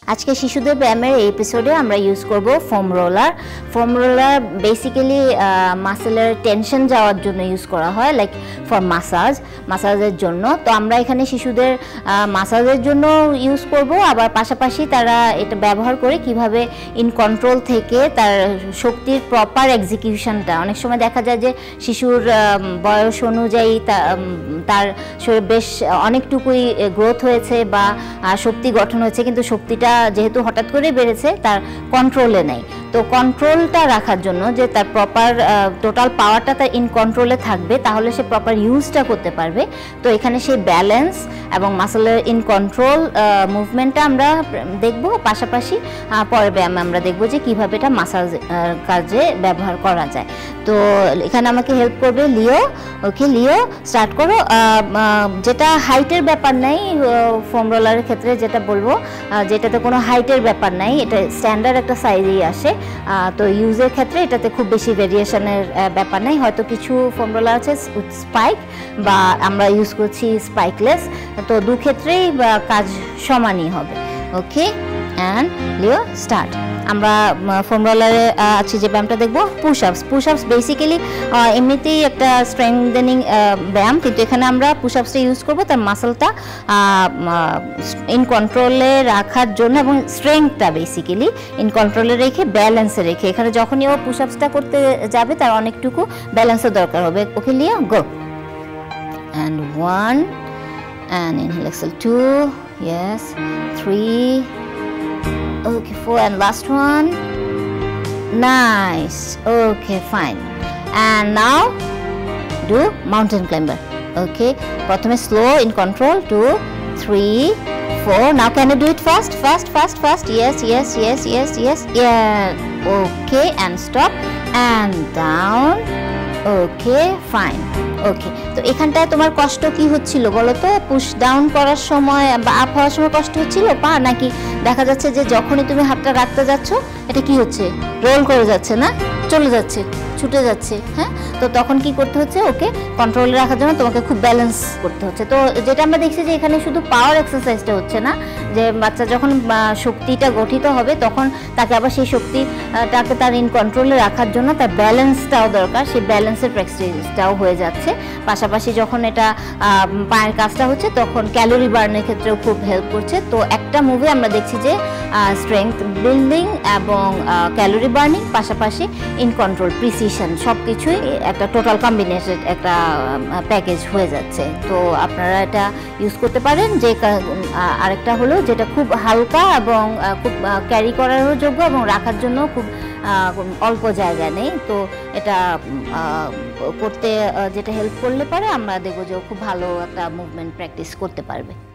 আজকে শিশুদের ব্যায়ামের এই এপিসোডে আমরা ইউজ করব foam roller. Foam roller basically মাসেলের টেনশন যাওয়ার জন্য ইউজ করা হয়, লাইক ফর মাসাজের জন্য। তো আমরা এখানে শিশুদের মাসাজের জন্য ইউজ করব, আবার পাশাপাশি তারা এটা ব্যবহার করে কিভাবে ইন কন্ট্রোল থেকে তার শক্তির প্রপার এক্সিকিউশনটা, অনেক সময় দেখা যায় যে শিশুর বয়স অনুযায়ী তার বেশ অনেকটুকুই গ্রোথ হয়েছে বা শক্তি গঠন হয়েছে, কিন্তু শক্তিটা যেহেতু হঠাৎ করে বেড়েছে তার কন্ট্রোলে নেই। তো কন্ট্রোলটা রাখার জন্য যে তার প্রপার টোটাল পাওয়ারটা তার ইন কন্ট্রোলে থাকবে, তাহলে সে প্রপার ইউজটা করতে পারবে। তো এখানে সেই ব্যালেন্স এবং মাসেলের ইন কন্ট্রোল মুভমেন্টটা আমরা দেখব, পাশাপাশি পরের ব্যায়ামে আমরা দেখব যে কীভাবে এটা মাসাজ কাজে ব্যবহার করা যায়। তো এখানে আমাকে হেল্প করবে লিও। ওকে লিও, স্টার্ট করো। যেটা হাইটের ব্যাপার নাই ফোম রোলারের ক্ষেত্রে, যেটা বলবো যেটাতে কোনো হাইটের ব্যাপার নাই, এটা স্ট্যান্ডার্ড একটা সাইজেই আসে। তো ইউজের ক্ষেত্রে এটাতে খুব বেশি ভেরিয়েশনের ব্যাপার নাই। হয়তো কিছু ফোম রোলার আছে স্পাইক বা আমরা ইউজ করছি স্পাইকলেস, তো দু ক্ষেত্রেই কাজ সমানই হবে। Okay, and Leo start. আমরা ফোম রোলারে আছি যে ব্যায়ামটা দেখবো পুশ আপস বেসিক্যালি এমনিতেই একটা স্ট্রেংথেনিং ব্যায়াম, কিন্তু এখানে আমরা পুশ আপসটা ইউজ করবো তার মাসলটা ইন কন্ট্রোলে রাখার জন্য এবং স্ট্রেংথটা বেসিক্যালি ইন কন্ট্রোলে রেখে ব্যালেন্সে রেখে। এখানে যখনই ও পুশ আপসটা করতে যাবে তার অনেকটুকু ব্যালেন্সের দরকার হবে। Okay Leo, go. And 1 and inhale, exhale 2, yes, 3, okay, 4 and last one, nice, okay, fine. And now do mountain climber. Okay, প্রথমে slow in control, 2, 3, 4. Now can you do it fast? Yes, yeah. Okay, and stop and down. Okay, fine. Okay, তো এখানটায় তোমার কষ্ট কি হচ্ছিল বলো তো? Push down করার সময় বা আপ হওয়ার সময় কষ্ট হচ্ছিল পা, নাকি দেখা যাচ্ছে যে যখনই তুমি হাতটা রাখতে যাচ্ছ এটা কি হচ্ছে, রোল করে যাচ্ছে না, চলে যাচ্ছে, ছুটে যাচ্ছে? হ্যাঁ, তো তখন কি করতে হচ্ছে? ওকে কন্ট্রোলে রাখার জন্য তোমাকে খুব ব্যালেন্স করতে হচ্ছে। তো যেটা আমরা দেখছি যে এখানে শুধু পাওয়ার এক্সারসাইজটা হচ্ছে না, যে বাচ্চা যখন শক্তিটা গঠিত হবে তখন তাকে আবার সেই শক্তিটাকে তার ইন কন্ট্রোলে রাখার জন্য তার ব্যালেন্সটাও দরকার, সেই ব্যালেন্সের প্র্যাকটিসটাও হয়ে যাচ্ছে। পাশাপাশি যখন এটা পায়ের কাজটা হচ্ছে তখন ক্যালোরি বার্নের ক্ষেত্রেও খুব হেল্প করছে। তো একটা মুভি আমরা দেখছি যে স্ট্রেংথ বিল্ডিং এবং ক্যালোরি বার্নিং, পাশাপাশি ইন কন্ট্রোল, প্রিসিশন, সব কিছুই একটা টোটাল কম্বিনেটেড একটা প্যাকেজ হয়ে যাচ্ছে। তো আপনারা এটা ইউজ করতে পারেন। যে আরেকটা হলো যেটা খুব হালকা এবং খুব ক্যারি করারও যোগ্য এবং রাখার জন্য খুব অল্প জায়গা নেই। তো এটা করতে যেটা হেল্প করলে পারে আমরা দেখবো যে খুব ভালো একটা মুভমেন্ট প্র্যাকটিস করতে পারবে।